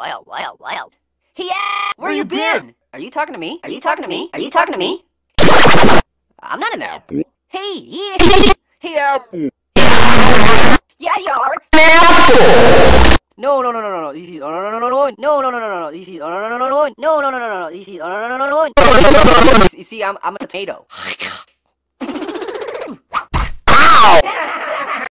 Yeah! Where you been? Are you talking to me? Are you talking to me? Are you talking to me? I'm not an apple. Hey, yeah! Hey, apple! Yeah, you are! No, no, no, no, no, no. This is no, no, no, no, no, no, no, no, no, no. This is no, no, no, no, no, no, no, no, no, no. This is no, no, no, no, no, no. You see, I'm a potato. Ow!